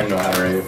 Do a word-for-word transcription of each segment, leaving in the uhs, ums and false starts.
I know how to rave.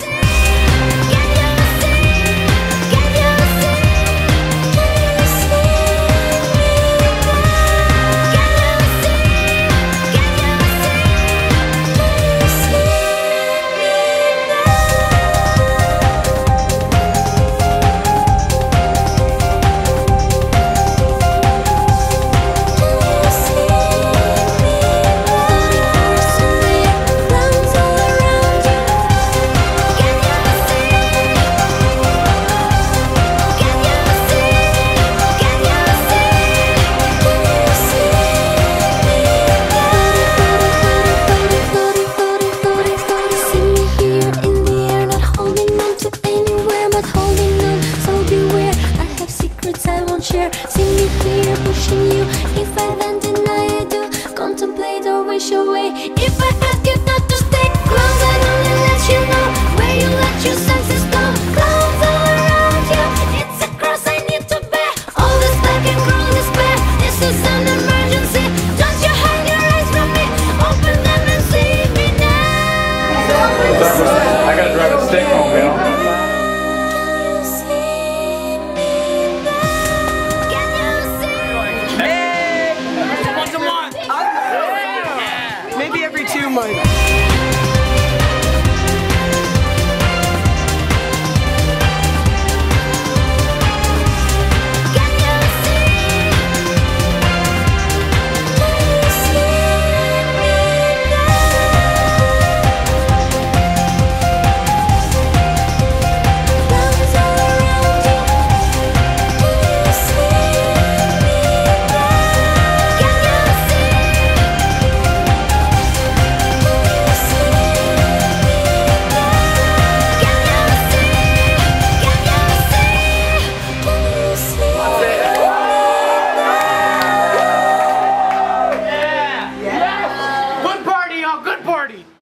Share. See me here pushing you. If I then deny I do, contemplate or wish away. If I ask you not to stay close, I only let you know where you let your senses go. Clouds all around you, it's a cross I need to bear. All this black and cruel despair, this is an emergency. Don't you hide your eyes from me, open them and see me now. I gotta drive a stick home, you know? Maybe every two months.